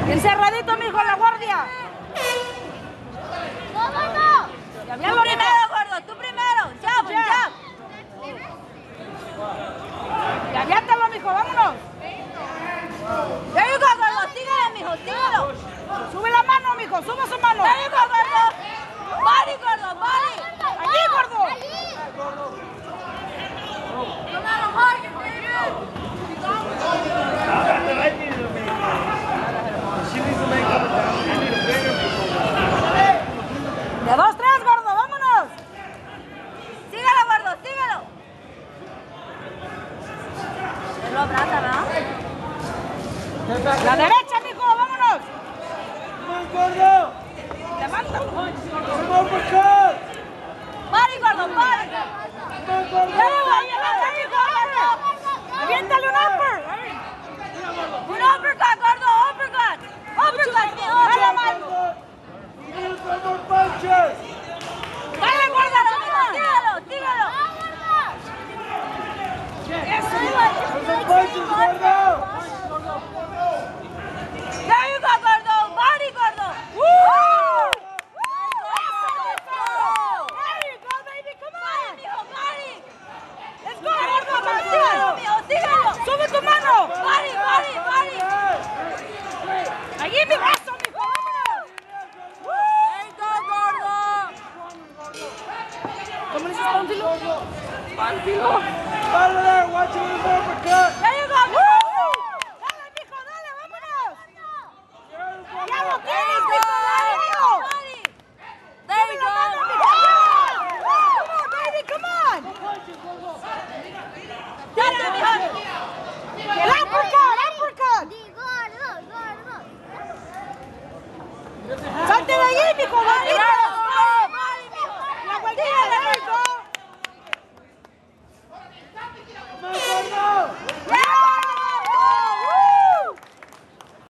Encerradito, mijo, en la guardia. Tú primero, gordo, tú primero. Jump, jump. Y aviántalo, mijo, vámonos. There you go, gordo. Síguelo, mijo, síguelo. Sube la mano, mijo, sube su mano. There you go, gordo. Body, gordo, body. Allí, gordo. No matter hard, you can do. De 2, 3, gordo, vámonos. Síguelo, gordo, síguelo. Él lo abraza, ¿verdad? La derecha, mijo, vámonos. Levántalo. Body, gordo, body. Aviéntale un upper. Un uppercut, gordo, uppercut. Uppercut, mi Dale, uppercut. man. Dale, gordo, Síguelo, síguelo. There you go, gordo. Body, gordo. Woo! There you go, baby, come on. Mijo, body. Let's go, gordo, Síguelo, mijo, síguelo. Sube tu mano. Body, body, body. Allí, mi brazo, mijo, vámonos. There you go, gordo. ¿Cómo le dices, Pánfilo? Pánfilo. There you go, mijo. Dale, mijo, dale, vámonos. Ya lo tienes, There you go.